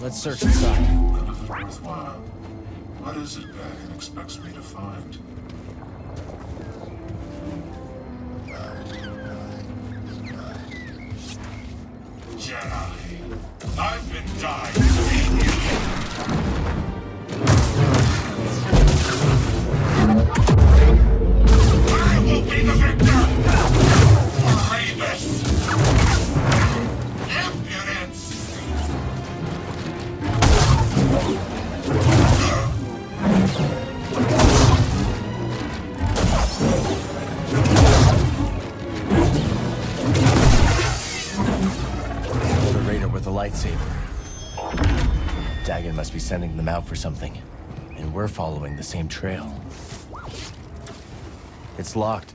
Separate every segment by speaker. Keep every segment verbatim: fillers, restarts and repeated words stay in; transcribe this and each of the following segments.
Speaker 1: Let's search inside.
Speaker 2: Anything worthwhile. What is it Dagon expects me to find? Jedi, I've been dying to meet you. I will be the victor! Grievous! Impudence!
Speaker 1: The raider with a lightsaber. Dagon must be sending them out for something. And we're following the same trail. It's locked.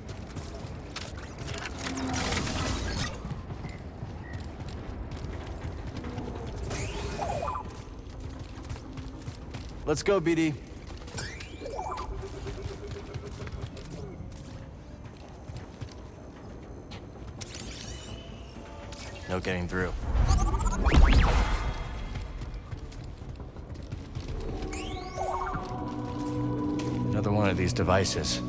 Speaker 1: Let's go, B D. No getting through. Another one of these devices.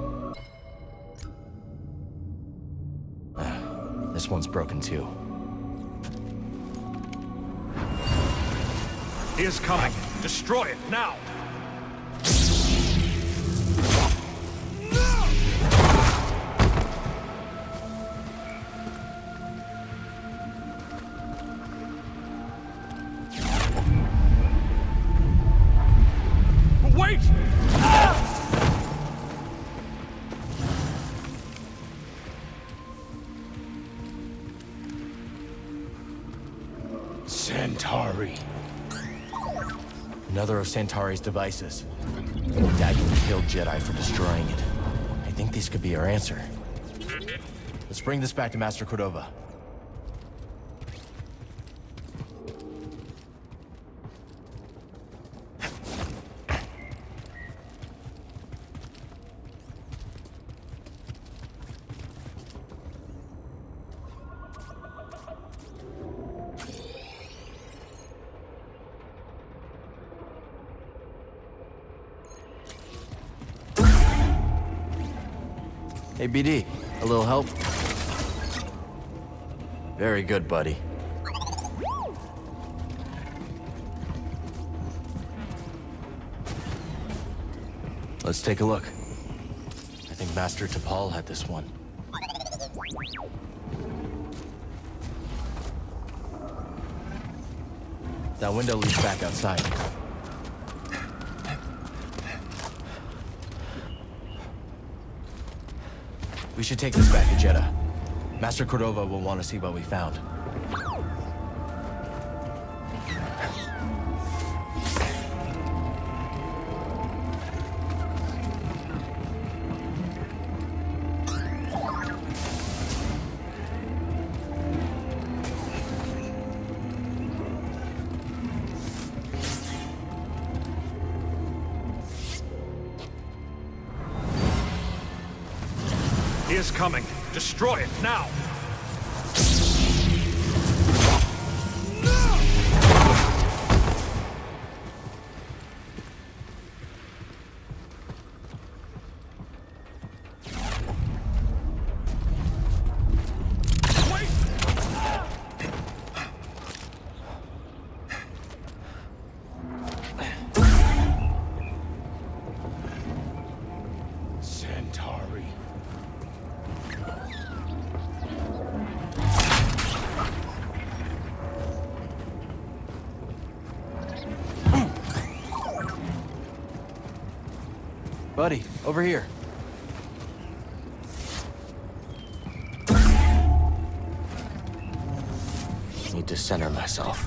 Speaker 1: Ah, this one's broken too.
Speaker 3: He is coming. Destroy it now! Wait!
Speaker 1: Centauri. Another of Centauri's devices. Dagon killed Jedi for destroying it. I think these could be our answer. Let's bring this back to Master Cordova. Hey, B D, a little help? Very good, buddy. Let's take a look. I think Master Tapal had this one. That window leads back outside. We should take this back to Jedha. Master Cordova will want to see what we found.
Speaker 3: He is coming. Destroy it now!
Speaker 1: Centauri. Buddy, over here. Need to center myself.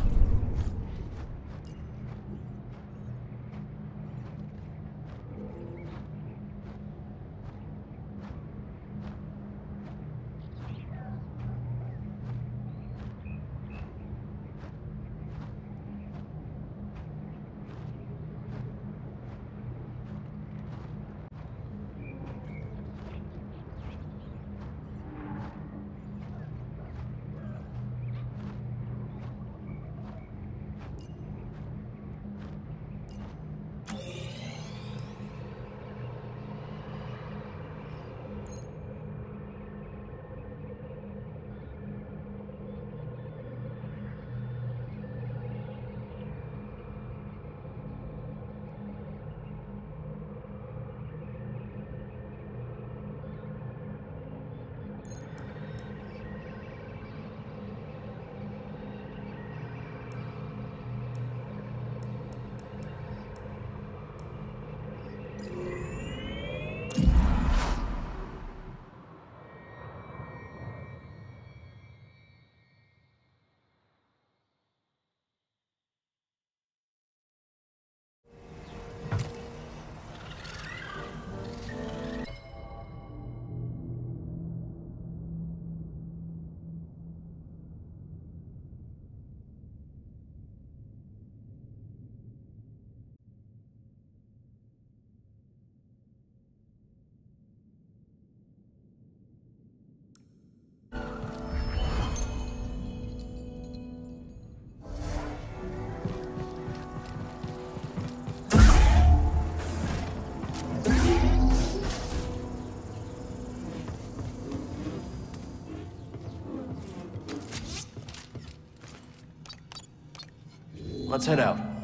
Speaker 1: Let's head out.